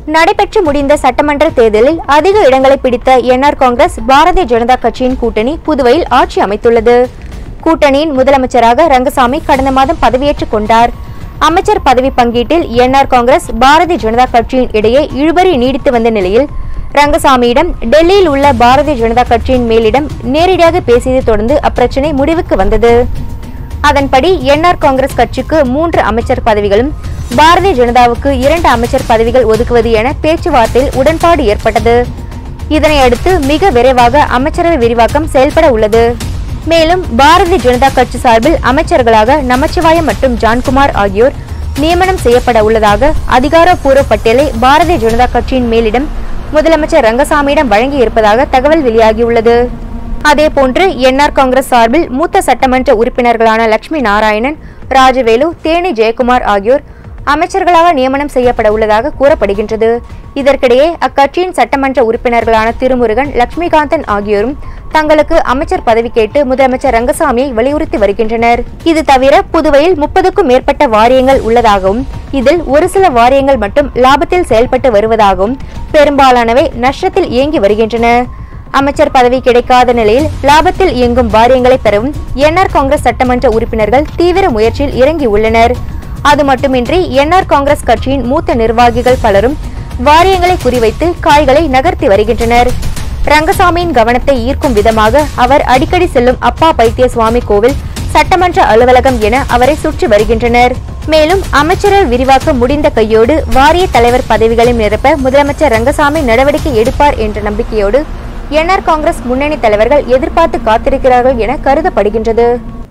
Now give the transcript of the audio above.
நடைபெற்று முடிந்த சட்டமன்ற தேர்தலில் அதிக இடங்களை பிடித்த என்ஆர் காங்கிரஸ் பாரதிய ஜனதா கட்சியின் கூட்டணி புதுவையில் ஆட்சி அமைத்துள்ளது. கூட்டணியின் முதலமைச்சராக ரங்கசாமி கடந்த மாதம் பதவியேற்றுக் கொண்டார். அமைச்சர் பதவி பங்கீட்டில் என்ஆர் காங்கிரஸ் பாரதிய ஜனதா கட்சியின் இடையே இழுபறி நீடித்து வந்த நிலையில் ரங்கசாமியிடம் டெல்லியில் உள்ள பாரதிய ஜனதா கட்சியின் மேலிடம் நேரடியாக பேசியதை தொடர்ந்து அப்பிரச்சினை முடிவுக்கு வந்தது. அதன்படி என்ஆர் காங்கிரஸ் கட்சிக்கு 3 அமைச்சர் பதவிகளும் பாரதிய ஜனதாவுக்கு 2 அமைச்சர் பதவிகள் ஒதுக்குவது என பேச்சுவார்த்தையில் உடன்பாடு ஏற்பட்டது. இதனையடுத்து மிக விரைவாக அமைச்சரவை விரிவாக்கம் செயல்பட உள்ளது. மேலும் பாரதிய ஜனதா கட்சி சார்பில் அமைச்சர்களாக நமச்சிவாயம் மற்றும் ஜான்குமார் ஆகியோர் நியமனம் செய்யப்பட உள்ளதாக அதிகாரப்பூர்வ பட்டியலை பாரதிய ஜனதா கட்சியின் மேலிடம் முதலமைச்சர் ரங்கசாமியிடம் வழங்கி இருப்பதாக தகவல் வெளியாகியுள்ளது. அதேபோன்று என்ஆர் காங்கிரஸ் சார்பில் மூத்த சட்டமன்ற உறுப்பினர்களான லட்சுமி நாராயணன், ராஜவேலு, தேனி ஜெயக்குமார் ஆகியோர் அமைச்சர்களாக நியமனம் செய்யப்பட உள்ளதாக கூறப்படுகின்றது. இதற்கிடையே அக்கட்சியின் சட்டமன்ற உறுப்பினர்களான திருமுருகன், லட்சுமிகாந்தன் ஆகியோரும் தங்களுக்கு அமைச்சர் பதவி கேட்டு முதலமைச்சர் ரங்கசாமியை வலியுறுத்தி வருகின்றனர். இது தவிர புதுவையில் 30க்கும் மேற்பட்ட வாரியங்கள் உள்ளதாகவும் இதில் ஒரு சில வாரியங்கள் மட்டும் லாபத்தில் செயல்பட்டு வருவதாகவும் பெரும்பாலானவை நஷ்டத்தில் இயங்கி வருகின்றன. அமைச்சர் பதவி கிடைக்காத நிலையில் லாபத்தில் இயங்கும் வாரியங்களை பெறவும் என்ஆர் காங்கிரஸ் சட்டமன்ற உறுப்பினர்கள் தீவிர முயற்சியில் இறங்கியுள்ளனர். அது மட்டுமின்றி என்ஆர் காங்கிரஸ் கட்சியின் மூத்த நிர்வாகிகள் பலரும் வாரியங்களை குறிவைத்து காய்களை நகர்த்தி வருகின்றனர். ரங்கசாமியின் கவனத்தை ஈர்க்கும் விதமாக அவர் அடிக்கடி செல்லும் அப்பா பைத்திய சுவாமி கோவில், சட்டமன்ற அலுவலகம் என அவரை சுற்றி வருகின்றனர். மேலும் அமைச்சரவை விரிவாக்கம் முடிந்த கையோடு வாரிய தலைவர் பதவிகளை நிரப்ப முதலமைச்சர் ரங்கசாமி நடவடிக்கை எடுப்பார் என்ற நம்பிக்கையோடு என்ஆர் காங்கிரஸ் முன்னணி தலைவர்கள் எதிர்பார்த்து காத்திருக்கிறார்கள் என கருதப்படுகின்றது.